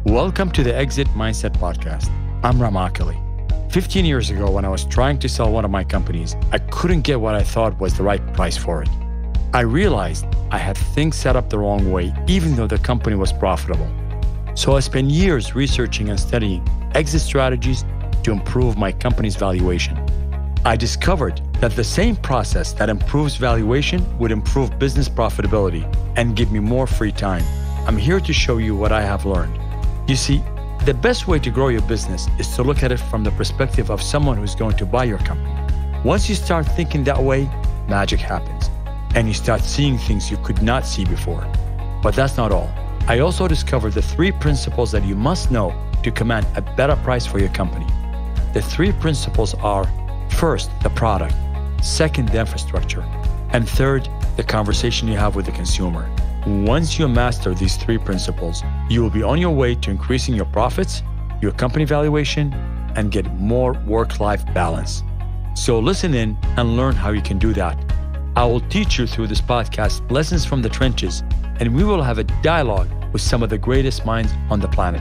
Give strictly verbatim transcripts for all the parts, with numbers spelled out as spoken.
Welcome to the Exit Mindset Podcast. I'm Ram Akali. fifteen years ago, when I was trying to sell one of my companies, I couldn't get what I thought was the right price for it. I realized I had things set up the wrong way, even though the company was profitable. So I spent years researching and studying exit strategies to improve my company's valuation. I discovered that the same process that improves valuation would improve business profitability and give me more free time. I'm here to show you what I have learned. You see, the best way to grow your business is to look at it from the perspective of someone who's going to buy your company. Once you start thinking that way, magic happens, and you start seeing things you could not see before. But that's not all. I also discovered the three principles that you must know to command a better price for your company. The three principles are: first, the product; second, the infrastructure; and third, the conversation you have with the consumer. Once you master these three principles, you will be on your way to increasing your profits, your company valuation, and get more work-life balance. So listen in and learn how you can do that. I will teach you through this podcast lessons from the trenches, and we will have a dialogue with some of the greatest minds on the planet.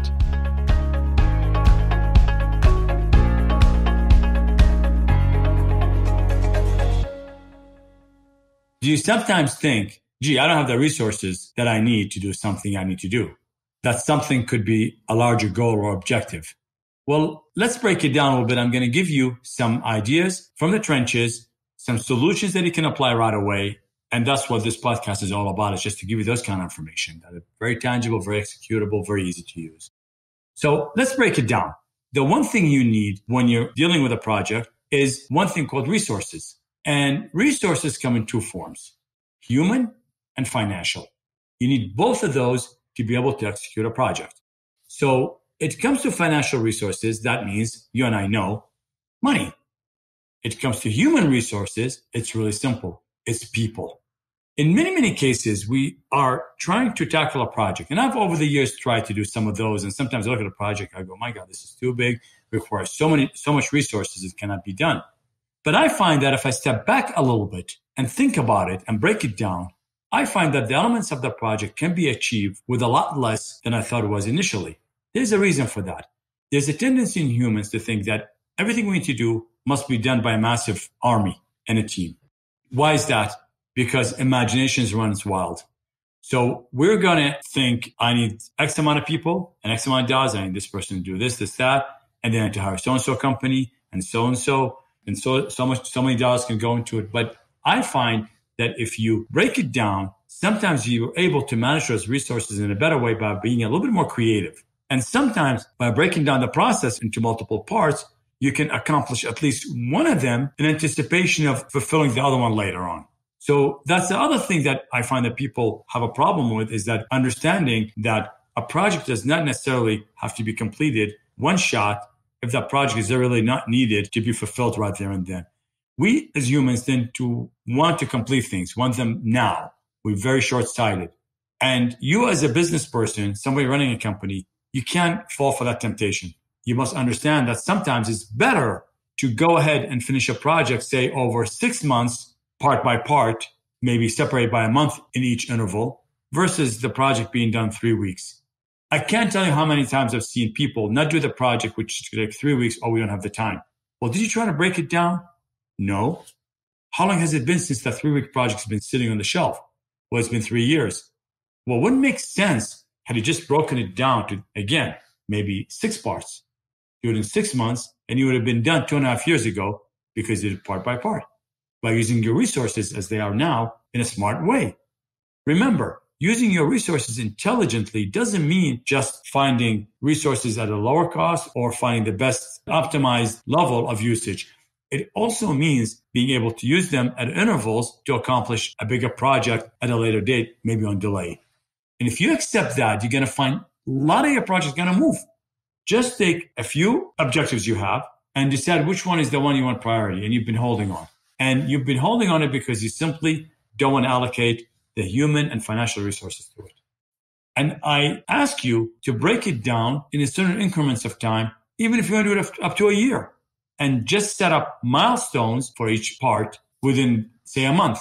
Do you sometimes think, gee, I don't have the resources that I need to do something I need to do? That something could be a larger goal or objective. Well, let's break it down a little bit. I'm going to give you some ideas from the trenches, some solutions that you can apply right away. And that's what this podcast is all about, is just to give you those kind of information that are very tangible, very executable, very easy to use. So let's break it down. The one thing you need when you're dealing with a project is one thing called resources. And resources come in two forms: human and financial. You need both of those to be able to execute a project. So it comes to financial resources. That means you and I know money. It comes to human resources. It's really simple. It's people. In many, many cases, we are trying to tackle a project. And I've over the years tried to do some of those. And sometimes I look at a project, I go, my God, this is too big. It requires so many, so much resources. It cannot be done. But I find that if I step back a little bit and think about it and break it down, I find that the elements of the project can be achieved with a lot less than I thought it was initially. There's a reason for that. There's a tendency in humans to think that everything we need to do must be done by a massive army and a team. Why is that? Because imagination runs wild. So we're going to think, I need X amount of people and X amount of dollars. I need this person to do this, this, that. And then I need to hire so-and-so company and so-and-so. And so, so much, so many dollars can go into it. But I find that if you break it down, sometimes you're able to manage those resources in a better way by being a little bit more creative. And sometimes by breaking down the process into multiple parts, you can accomplish at least one of them in anticipation of fulfilling the other one later on. So that's the other thing that I find that people have a problem with, is that understanding that a project does not necessarily have to be completed one shot if that project is really not needed to be fulfilled right there and then. We as humans tend to want to complete things, want them now. We're very short-sighted. And you as a business person, somebody running a company, you can't fall for that temptation. You must understand that sometimes it's better to go ahead and finish a project, say over six months, part by part, maybe separated by a month in each interval, versus the project being done three weeks. I can't tell you how many times I've seen people not do the project, which could take three weeks. Oh, we don't have the time. Well, did you try to break it down? No. How long has it been since that three-week project's been sitting on the shelf? Well, it's been three years. Well, wouldn't make sense had you just broken it down to, again, maybe six parts. Do it in six months, and you would have been done two and a half years ago because you did it part by part by using your resources as they are now in a smart way. Remember, using your resources intelligently doesn't mean just finding resources at a lower cost or finding the best optimized level of usage. It also means being able to use them at intervals to accomplish a bigger project at a later date, maybe on delay. And if you accept that, you're going to find a lot of your projects going to move. Just take a few objectives you have and decide which one is the one you want priority and you've been holding on. And you've been holding on it because you simply don't want to allocate the human and financial resources to it. And I ask you to break it down in certain increments of time, even if you want to do it up to a year, and just set up milestones for each part within, say, a month.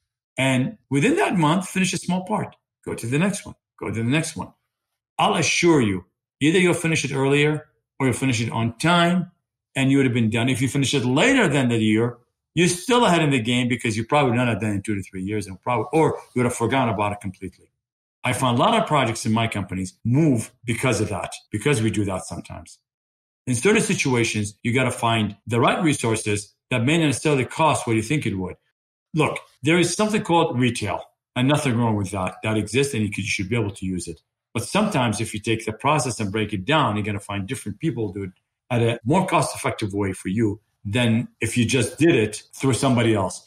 And within that month, finish a small part. Go to the next one. Go to the next one. I'll assure you, Either you'll finish it earlier or you'll finish it on time and you would have been done. If you finish it later than the year, you're still ahead in the game because you probably not have done it in two to three years and probably, or you would have forgotten about it completely. I found a lot of projects in my companies move because of that, because we do that sometimes. In certain situations, you got to find the right resources that may not necessarily cost what you think it would. Look, there is something called retail and nothing wrong with that. That exists and you, could, you should be able to use it. But sometimes if you take the process and break it down, you're going to find different people do it at a more cost-effective way for you than if you just did it through somebody else.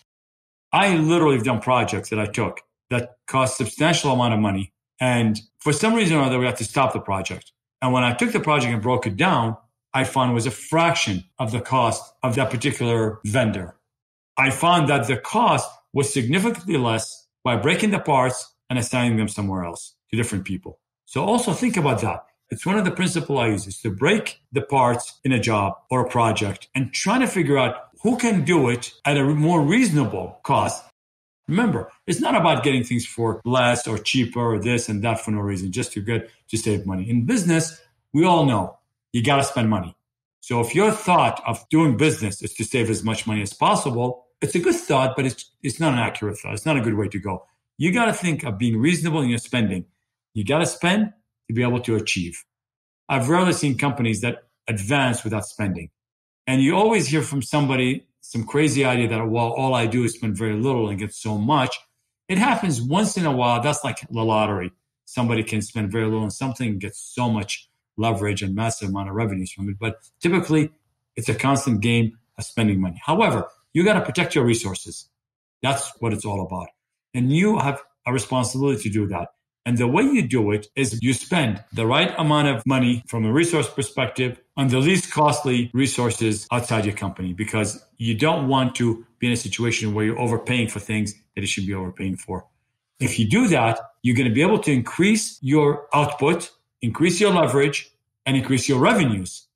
I literally have done projects that I took that cost substantial amount of money. And for some reason or other, we had to stop the project. And when I took the project and broke it down, I found it was a fraction of the cost of that particular vendor. I found that the cost was significantly less by breaking the parts and assigning them somewhere else to different people. So also think about that. It's one of the principles I use is to break the parts in a job or a project and try to figure out who can do it at a more reasonable cost. Remember, it's not about getting things for less or cheaper or this and that for no reason, just to get to save money. In business, we all know you got to spend money. So if your thought of doing business is to save as much money as possible, it's a good thought, but it's it's not an accurate thought. It's not a good way to go. You got to think of being reasonable in your spending. You got to spend to be able to achieve. I've rarely seen companies that advance without spending. And you always hear from somebody some crazy idea that, well, all I do is spend very little and get so much. It happens once in a while. That's like the lottery. Somebody can spend very little on something and get so much leverage and massive amount of revenues from it. But typically, it's a constant game of spending money. However, you got to protect your resources. That's what it's all about. And you have a responsibility to do that. And the way you do it is you spend the right amount of money from a resource perspective on the least costly resources outside your company, because you don't want to be in a situation where you're overpaying for things that you should be overpaying for. If you do that, you're going to be able to increase your output, increase your leverage, and increase your revenues.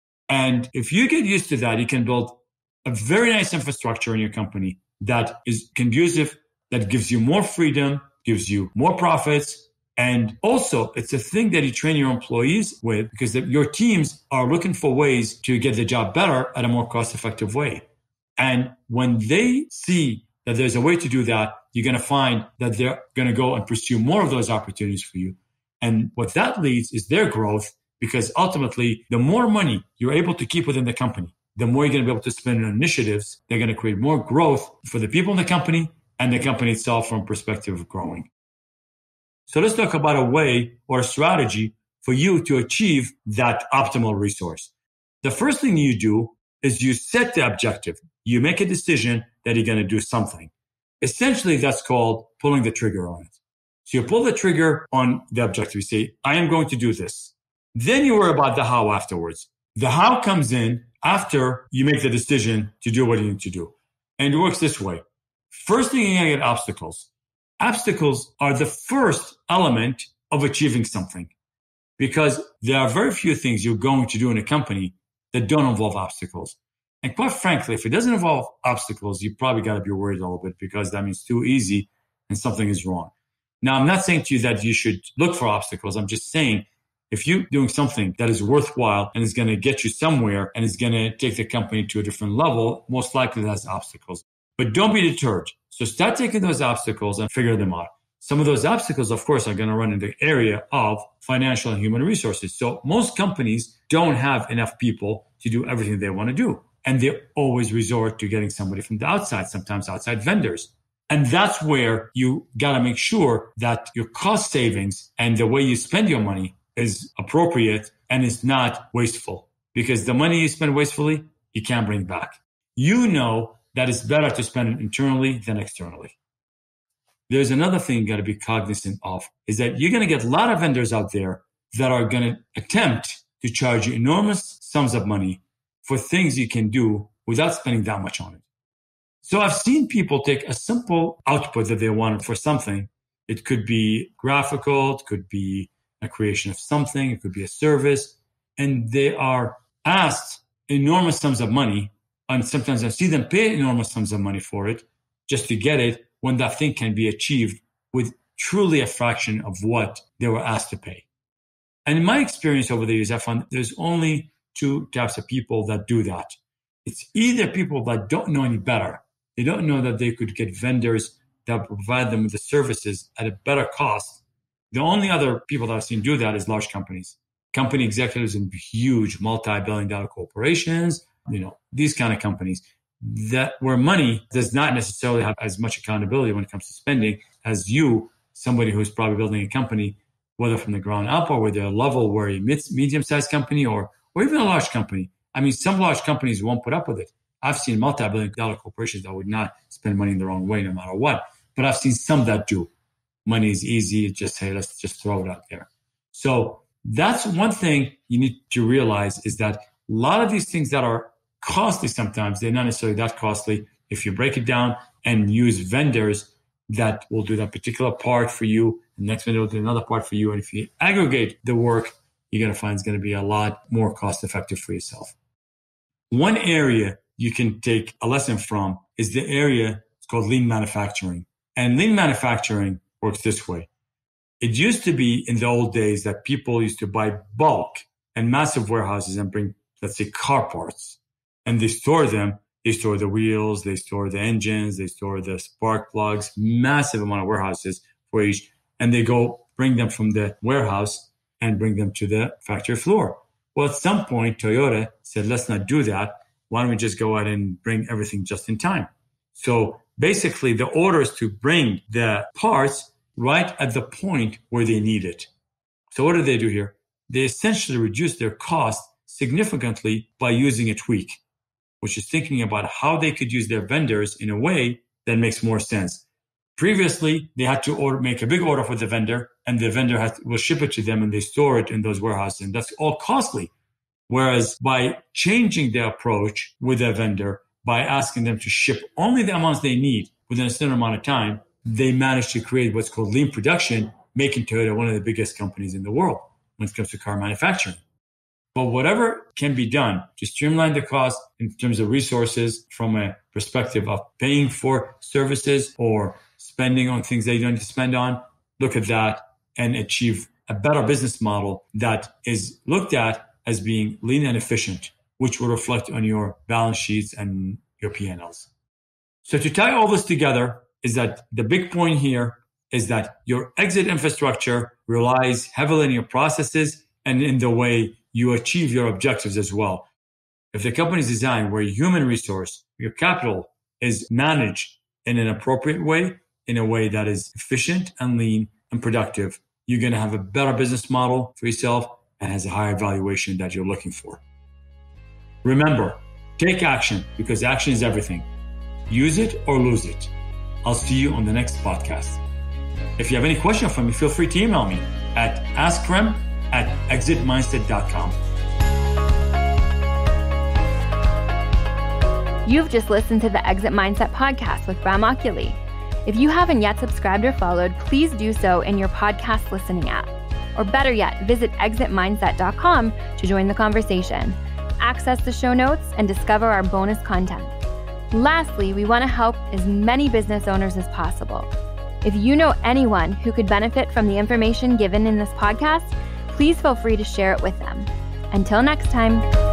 And if you get used to that, you can build a very nice infrastructure in your company that is conducive, that gives you more freedom, gives you more profits. And also, it's a thing that you train your employees with, because your teams are looking for ways to get the job better at a more cost-effective way. And when they see that there's a way to do that, you're going to find that they're going to go and pursue more of those opportunities for you. And what that leads is their growth, because ultimately, the more money you're able to keep within the company, the more you're going to be able to spend on initiatives. They're going to create more growth for the people in the company and the company itself from perspective of growing. So let's talk about a way or a strategy for you to achieve that optimal resource. The first thing you do is you set the objective. You make a decision that you're going to do something. Essentially, that's called pulling the trigger on it. So you pull the trigger on the objective. You say, I am going to do this. Then you worry about the how afterwards. The how comes in after you make the decision to do what you need to do. And it works this way. First thing, you're going to get obstacles. Obstacles are the first element of achieving something, because there are very few things you're going to do in a company that don't involve obstacles. And quite frankly, if it doesn't involve obstacles, you probably got to be worried a little bit, because that means too easy and something is wrong. Now, I'm not saying to you that you should look for obstacles. I'm just saying if you're doing something that is worthwhile and is going to get you somewhere and is going to take the company to a different level, most likely it has obstacles. But don't be deterred. So start taking those obstacles and figure them out. Some of those obstacles, of course, are going to run in the area of financial and human resources. So most companies don't have enough people to do everything they want to do. And they always resort to getting somebody from the outside, sometimes outside vendors. And that's where you got to make sure that your cost savings and the way you spend your money is appropriate and is not wasteful. Because the money you spend wastefully, you can't bring back. You know that it's better to spend it internally than externally. There's another thing you got to be cognizant of, is that you're going to get a lot of vendors out there that are going to attempt to charge you enormous sums of money for things you can do without spending that much on it. So I've seen people take a simple output that they wanted for something. It could be graphical, it could be a creation of something, it could be a service, and they are asked enormous sums of money. And sometimes I see them pay enormous sums of money for it just to get it, when that thing can be achieved with truly a fraction of what they were asked to pay. And in my experience over the years, I found there's only two types of people that do that. It's either people that don't know any better. They don't know that they could get vendors that provide them with the services at a better cost. The only other people that I've seen do that is large companies, company executives in huge multi-billion dollar corporations, you know, these kind of companies that where money does not necessarily have as much accountability when it comes to spending as you, somebody who's probably building a company, whether from the ground up or with a level where a medium-sized company or, or even a large company. I mean, some large companies won't put up with it. I've seen multi-billion dollar corporations that would not spend money in the wrong way no matter what. But I've seen some that do. Money is easy. Just say, let's just throw it out there. So that's one thing you need to realize is that a lot of these things that are costly sometimes, they're not necessarily that costly if you break it down and use vendors that will do that particular part for you. The next vendor will do another part for you. And if you aggregate the work, you're going to find it's going to be a lot more cost effective for yourself. One area you can take a lesson from is the area, it's called lean manufacturing. And lean manufacturing works this way. It used to be in the old days that people used to buy bulk and massive warehouses and bring, let's say, car parts. And they store them. They store the wheels, they store the engines, they store the spark plugs, massive amount of warehouses for each. And they go bring them from the warehouse and bring them to the factory floor. Well, at some point, Toyota said, let's not do that. Why don't we just go out and bring everything just in time? So basically, the order is to bring the parts right at the point where they need it. So what do they do here? They essentially reduce their cost significantly by using a tweak, which is thinking about how they could use their vendors in a way that makes more sense. Previously, they had to order, make a big order for the vendor, and the vendor has, will ship it to them, and they store it in those warehouses, and that's all costly. Whereas by changing the approach with a vendor, by asking them to ship only the amounts they need within a certain amount of time, they managed to create what's called lean production, making Toyota one of the biggest companies in the world when it comes to car manufacturing. But whatever can be done to streamline the cost in terms of resources from a perspective of paying for services or spending on things that you don't need to spend on, look at that and achieve a better business model that is looked at as being lean and efficient, which will reflect on your balance sheets and your P and Ls. So to tie all this together is that the big point here is that your exit infrastructure relies heavily on your processes and in the way you achieve your objectives as well. If the company is designed where your human resource, your capital is managed in an appropriate way, in a way that is efficient and lean and productive, you're going to have a better business model for yourself and has a higher valuation that you're looking for. Remember, take action because action is everything. Use it or lose it. I'll see you on the next podcast. If you have any questions for me, feel free to email me at askrem at exit mindset dot com. You've just listened to the Exit Mindset podcast with Ram Akyali. If you haven't yet subscribed or followed, please do so in your podcast listening app. Or better yet, visit exit mindset dot com to join the conversation, access the show notes, and discover our bonus content. Lastly, we want to help as many business owners as possible. If you know anyone who could benefit from the information given in this podcast, please feel free to share it with them. Until next time.